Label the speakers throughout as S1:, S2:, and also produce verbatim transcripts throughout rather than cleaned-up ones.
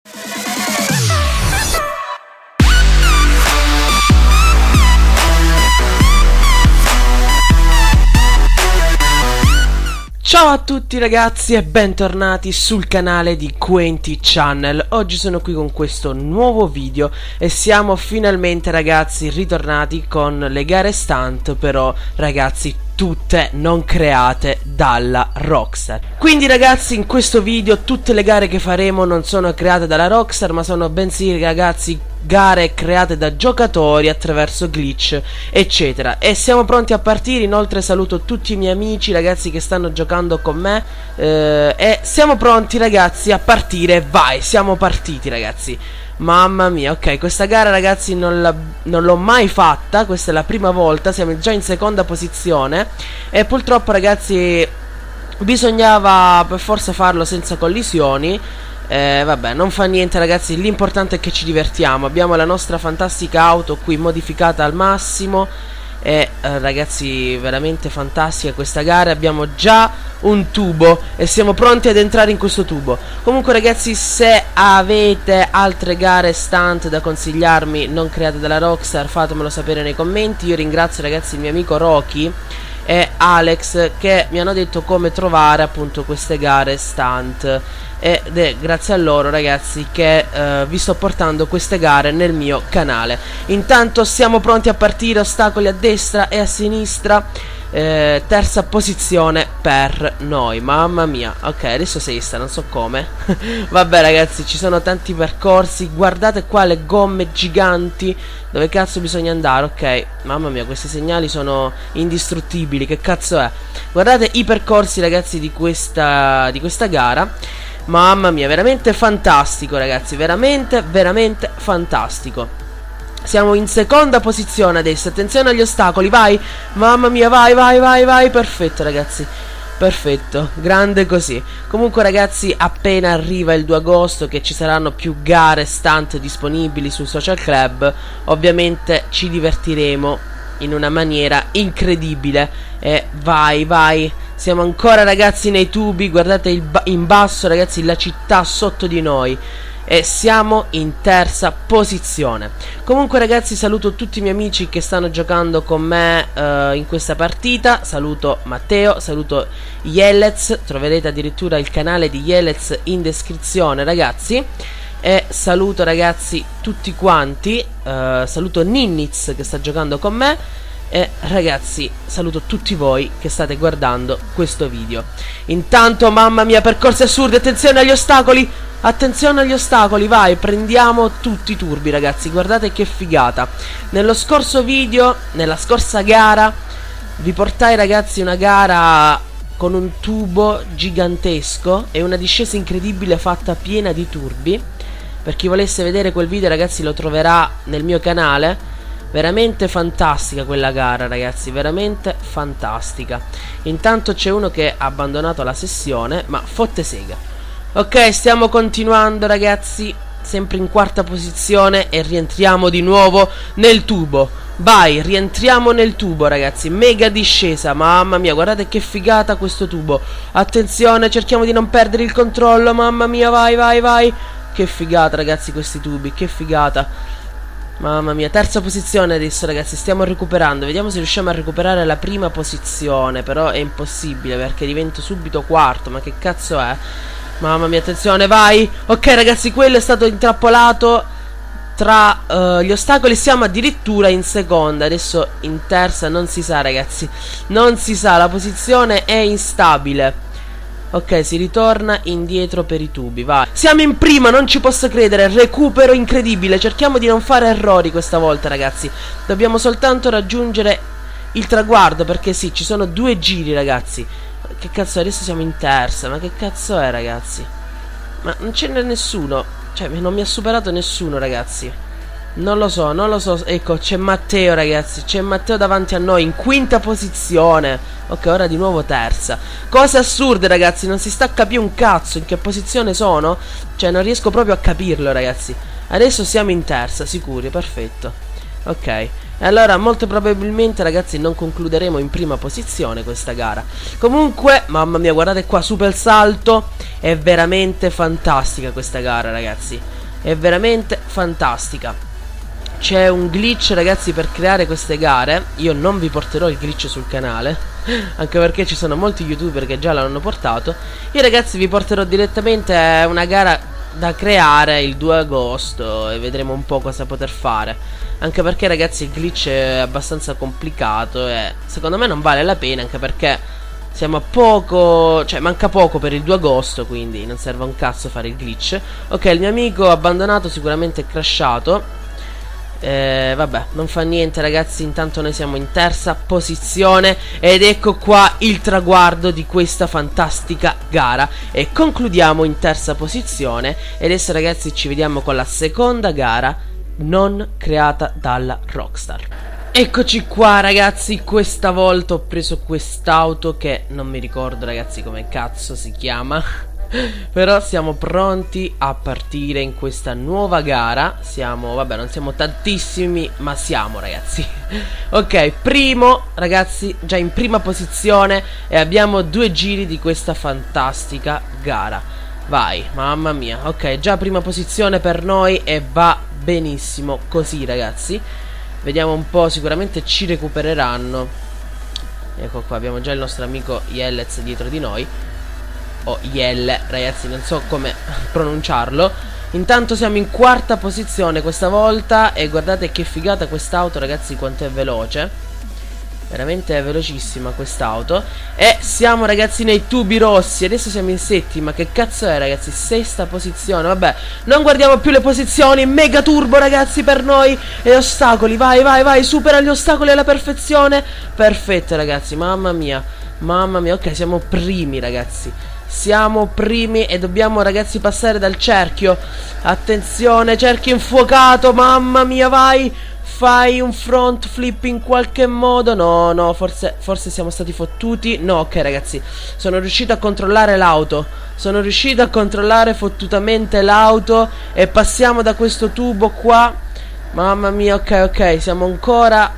S1: Ciao a tutti ragazzi e bentornati sul canale di Quenti Channel. Oggi sono qui con questo nuovo video e siamo finalmente ragazzi ritornati con le gare stunt, però ragazzi tutte non create dalla Rockstar. Quindi ragazzi in questo video tutte le gare che faremo non sono create dalla Rockstar, ma sono bensì ragazzi gare create da giocatori attraverso glitch eccetera. E siamo pronti a partire. Inoltre saluto tutti i miei amici ragazzi che stanno giocando con me eh, e siamo pronti ragazzi a partire. Vai, siamo partiti ragazzi. Mamma mia, ok, questa gara ragazzi non l'ho mai fatta, questa è la prima volta, siamo già in seconda posizione e purtroppo ragazzi bisognava per forza farlo senza collisioni. Eh, vabbè, non fa niente ragazzi, l'importante è che ci divertiamo. Abbiamo la nostra fantastica auto qui modificata al massimo e eh, ragazzi veramente fantastica questa gara. Abbiamo già un tubo e siamo pronti ad entrare in questo tubo. Comunque ragazzi, se avete altre gare stunt da consigliarmi non create dalla Rockstar, fatemelo sapere nei commenti. Io ringrazio ragazzi il mio amico Rocky e Alex che mi hanno detto come trovare appunto queste gare stunt ed è grazie a loro ragazzi che eh, vi sto portando queste gare nel mio canale. Intanto siamo pronti a partire, ostacoli a destra e a sinistra. Eh, terza posizione per noi, mamma mia. Ok, adesso sesta, non so come. Vabbè ragazzi, ci sono tanti percorsi. Guardate qua le gomme giganti. Dove cazzo bisogna andare? Ok, mamma mia, questi segnali sono indistruttibili. Che cazzo è? Guardate i percorsi ragazzi di questa, di questa gara. Mamma mia, veramente fantastico ragazzi. Veramente, veramente fantastico. Siamo in seconda posizione adesso. Attenzione agli ostacoli, vai. Mamma mia, vai, vai, vai, vai. Perfetto ragazzi, perfetto, grande così. Comunque ragazzi, appena arriva il due agosto che ci saranno più gare stunt disponibili sul social club, ovviamente ci divertiremo in una maniera incredibile. E vai, vai. Siamo ancora ragazzi nei tubi. Guardate il ba in basso ragazzi la città sotto di noi. E siamo in terza posizione. Comunque ragazzi saluto tutti i miei amici che stanno giocando con me uh, in questa partita. Saluto Matteo, saluto Yelez. Troverete addirittura il canale di Yelez in descrizione ragazzi. E saluto ragazzi tutti quanti. uh, Saluto Ninniz che sta giocando con me. E ragazzi saluto tutti voi che state guardando questo video. Intanto mamma mia, percorsi assurdi. Attenzione agli ostacoli. Attenzione agli ostacoli, vai, prendiamo tutti i turbi ragazzi. Guardate che figata. Nello scorso video, nella scorsa gara, vi portai ragazzi una gara con un tubo gigantesco e una discesa incredibile fatta piena di turbi. Per chi volesse vedere quel video ragazzi lo troverà nel mio canale. Veramente fantastica quella gara ragazzi, veramente fantastica. Intanto c'è uno che ha abbandonato la sessione, ma fotte sega. Ok, stiamo continuando ragazzi, sempre in quarta posizione e rientriamo di nuovo nel tubo. Vai, rientriamo nel tubo ragazzi, mega discesa, mamma mia, guardate che figata questo tubo. Attenzione, cerchiamo di non perdere il controllo, mamma mia, vai, vai, vai. Che figata ragazzi questi tubi, che figata. Mamma mia, terza posizione adesso ragazzi, stiamo recuperando. Vediamo se riusciamo a recuperare la prima posizione. Però è impossibile perché divento subito quarto, ma che cazzo è? Mamma mia, attenzione, vai. Ok ragazzi, quello è stato intrappolato tra uh, gli ostacoli. Siamo addirittura in seconda. Adesso in terza non si sa ragazzi. Non si sa, la posizione è instabile. Ok, si ritorna indietro per i tubi, vai. Siamo in prima, non ci posso credere. Recupero incredibile. Cerchiamo di non fare errori questa volta ragazzi. Dobbiamo soltanto raggiungere il traguardo, perché sì, ci sono due giri ragazzi. Che cazzo è? Adesso siamo in terza. Ma che cazzo è ragazzi? Ma non ce n'è nessuno. Cioè non mi ha superato nessuno ragazzi. Non lo so, non lo so. Ecco, c'è Matteo ragazzi. C'è Matteo davanti a noi in quinta posizione. Ok, ora di nuovo terza. Cose assurde ragazzi, non si sta a capire un cazzo in che posizione sono. Cioè non riesco proprio a capirlo ragazzi. Adesso siamo in terza, sicuri, perfetto. Ok, e allora molto probabilmente ragazzi non concluderemo in prima posizione questa gara. Comunque, mamma mia, guardate qua, super salto. È veramente fantastica questa gara ragazzi. è veramente fantastica. C'è un glitch ragazzi per creare queste gare. Io non vi porterò il glitch sul canale, anche perché ci sono molti youtuber che già l'hanno portato. Io ragazzi vi porterò direttamente una gara da creare il due agosto e vedremo un po' cosa poter fare. Anche perché ragazzi il glitch è abbastanza complicato e secondo me non vale la pena, anche perché siamo a poco, cioè manca poco per il due agosto, quindi non serve un cazzo fare il glitch. Ok, il mio amico abbandonato sicuramente è crashato. Eh, vabbè, non fa niente ragazzi, intanto noi siamo in terza posizione ed ecco qua il traguardo di questa fantastica gara e concludiamo in terza posizione. E adesso ragazzi ci vediamo con la seconda gara non creata dalla Rockstar. Eccoci qua ragazzi, questa volta ho preso quest'auto che non mi ricordo ragazzi come cazzo si chiama. Però siamo pronti a partire in questa nuova gara. Siamo, vabbè, non siamo tantissimi, ma siamo ragazzi. Ok, primo ragazzi, già in prima posizione e abbiamo due giri di questa fantastica gara. Vai, mamma mia. Ok, già prima posizione per noi e va benissimo così ragazzi. Vediamo un po', sicuramente ci recupereranno. Ecco qua, abbiamo già il nostro amico Yellez dietro di noi. O Yell, ragazzi, non so come pronunciarlo. Intanto siamo in quarta posizione questa volta e guardate che figata quest'auto ragazzi, quanto è veloce. Veramente è velocissima quest'auto. E siamo ragazzi nei tubi rossi. Adesso siamo in settima. Che cazzo è ragazzi? Sesta posizione. Vabbè, non guardiamo più le posizioni. Mega turbo ragazzi per noi. E ostacoli, vai vai vai. Supera gli ostacoli alla perfezione. Perfetto ragazzi, mamma mia. Mamma mia, ok, siamo primi ragazzi. Siamo primi e dobbiamo ragazzi passare dal cerchio. Attenzione, cerchio infuocato. Mamma mia, vai. Fai un front flip in qualche modo. No, no, forse, forse siamo stati fottuti. No, ok ragazzi, sono riuscito a controllare l'auto. Sono riuscito a controllare fottutamente l'auto. E passiamo da questo tubo qua. Mamma mia, ok, ok, siamo ancora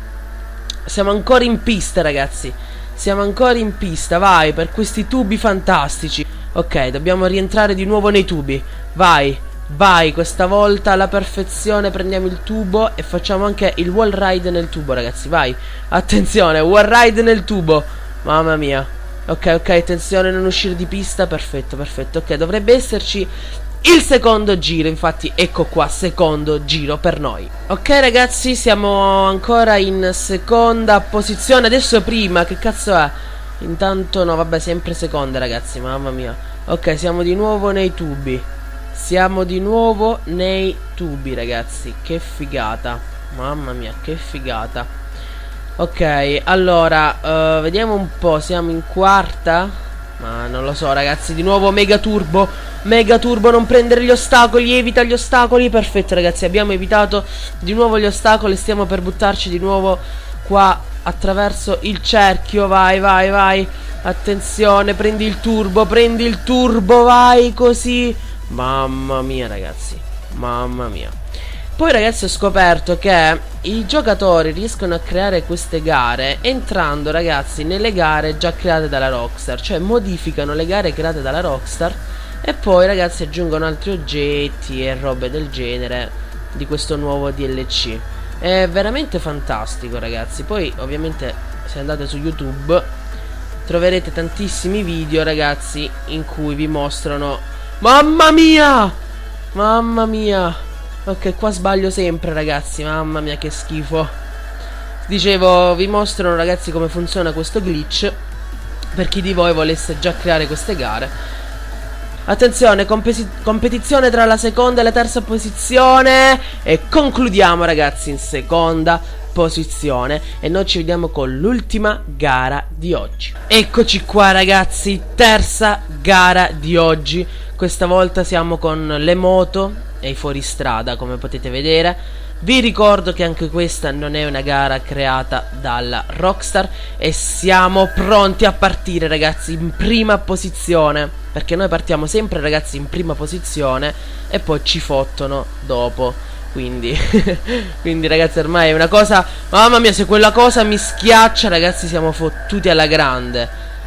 S1: Siamo ancora in pista ragazzi. Siamo ancora in pista, vai, per questi tubi fantastici. Ok, dobbiamo rientrare di nuovo nei tubi. Vai, vai, questa volta alla perfezione prendiamo il tubo e facciamo anche il wall ride nel tubo, ragazzi, vai. Attenzione, wall ride nel tubo. Mamma mia. Ok, ok, attenzione, non uscire di pista, perfetto, perfetto. Ok, dovrebbe esserci il secondo giro, infatti ecco qua, secondo giro per noi. Ok ragazzi, siamo ancora in seconda posizione. Adesso prima, che cazzo è? Intanto no, vabbè, sempre seconda ragazzi, mamma mia. Ok, siamo di nuovo nei tubi. Siamo di nuovo nei tubi ragazzi. Che figata. Mamma mia, che figata. Ok, allora uh, vediamo un po', siamo in quarta. Ma non lo so ragazzi, di nuovo mega turbo. Mega turbo, non prendere gli ostacoli, evita gli ostacoli. Perfetto ragazzi, abbiamo evitato di nuovo gli ostacoli. Stiamo per buttarci di nuovo qua attraverso il cerchio. Vai, vai, vai. Attenzione, prendi il turbo, prendi il turbo, vai così. Mamma mia ragazzi, mamma mia. Poi ragazzi ho scoperto che i giocatori riescono a creare queste gare entrando ragazzi nelle gare già create dalla Rockstar. Cioè modificano le gare create dalla Rockstar e poi ragazzi aggiungono altri oggetti e robe del genere di questo nuovo D L C. È veramente fantastico ragazzi. Poi ovviamente se andate su YouTube troverete tantissimi video ragazzi in cui vi mostrano. Mamma mia! Mamma mia! Ok, qua sbaglio sempre ragazzi, mamma mia che schifo. Dicevo, vi mostrano ragazzi come funziona questo glitch per chi di voi volesse già creare queste gare. Attenzione, competizione tra la seconda e la terza posizione. E concludiamo ragazzi in seconda posizione. E noi ci vediamo con l'ultima gara di oggi. Eccoci qua ragazzi, terza gara di oggi. Questa volta siamo con le moto e i fuoristrada, come potete vedere. Vi ricordo che anche questa non è una gara creata dalla Rockstar e siamo pronti a partire ragazzi in prima posizione, perché noi partiamo sempre ragazzi in prima posizione e poi ci fottono dopo. Quindi quindi ragazzi ormai è una cosa, mamma mia, se quella cosa mi schiaccia ragazzi siamo fottuti alla grande.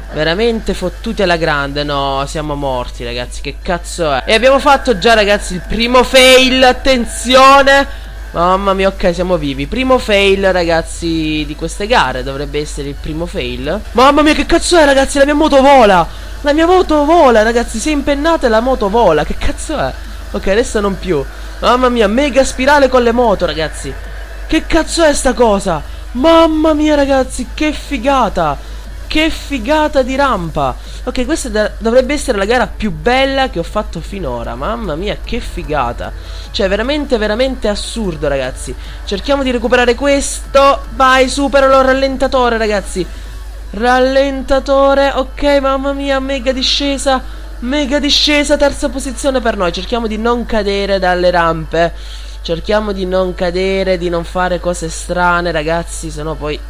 S1: Veramente fottuti alla grande. No, siamo morti ragazzi, che cazzo è? E abbiamo fatto già ragazzi il primo fail. Attenzione. Mamma mia, ok, siamo vivi. Primo fail ragazzi di queste gare. Dovrebbe essere il primo fail. Mamma mia, che cazzo è ragazzi? La mia moto vola. La mia moto vola ragazzi. Si è impennata e la moto vola. Che cazzo è? Ok, adesso non più. Mamma mia, mega spirale con le moto ragazzi. Che cazzo è sta cosa? Mamma mia ragazzi, che figata. Che figata di rampa. Ok, questa dovrebbe essere la gara più bella che ho fatto finora. Mamma mia, che figata. Cioè, veramente, veramente assurdo, ragazzi. Cerchiamo di recuperare questo. Vai, superalo, rallentatore, ragazzi. Rallentatore. Ok, mamma mia, mega discesa. Mega discesa, terza posizione per noi. Cerchiamo di non cadere dalle rampe. Cerchiamo di non cadere, di non fare cose strane, ragazzi, sennò poi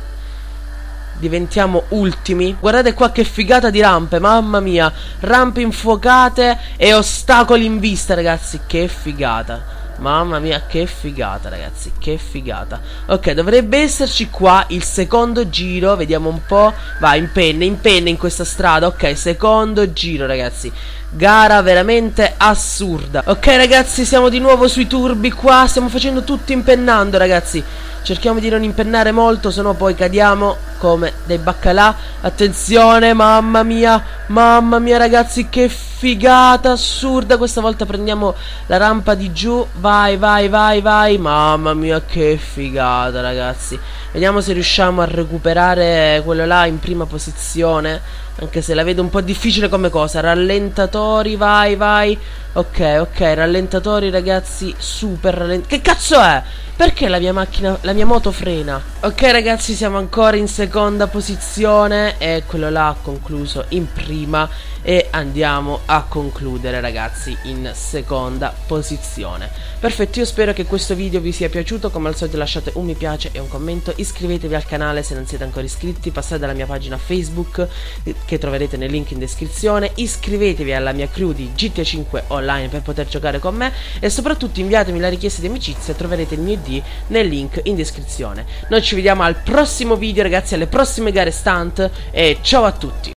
S1: diventiamo ultimi. Guardate qua che figata di rampe. Mamma mia. Rampe infuocate e ostacoli in vista ragazzi. Che figata. Mamma mia, che figata ragazzi. Che figata. Ok, dovrebbe esserci qua il secondo giro. Vediamo un po'. Vai, in penne, in penne in questa strada. Ok, secondo giro ragazzi. Gara veramente assurda. Ok ragazzi, siamo di nuovo sui turbi qua. Stiamo facendo tutto impennando ragazzi. Cerchiamo di non impennare molto, sennò poi cadiamo come dei baccalà. Attenzione, mamma mia. Mamma mia ragazzi, che figata assurda. Questa volta prendiamo la rampa di giù. Vai, vai, vai, vai. Mamma mia, che figata ragazzi. Vediamo se riusciamo a recuperare quello là in prima posizione, anche se la vedo un po' difficile come cosa. Rallentatori, vai, vai. Ok, ok, rallentatori ragazzi. Super rallentatori. Che cazzo è? Perché la mia macchina, la mia moto frena? Ok ragazzi, siamo ancora in seconda posizione e quello là ha concluso in prima. E andiamo a concludere ragazzi in seconda posizione. Perfetto, io spero che questo video vi sia piaciuto. Come al solito lasciate un mi piace e un commento. Iscrivetevi al canale se non siete ancora iscritti. Passate alla mia pagina Facebook che troverete nel link in descrizione. Iscrivetevi alla mia crew di G T A cinque online per poter giocare con me. E soprattutto inviatemi la richiesta di amicizia. Troverete il mio I D nel link in descrizione. Noi ci vediamo al prossimo video ragazzi, alle prossime gare stunt. E ciao a tutti.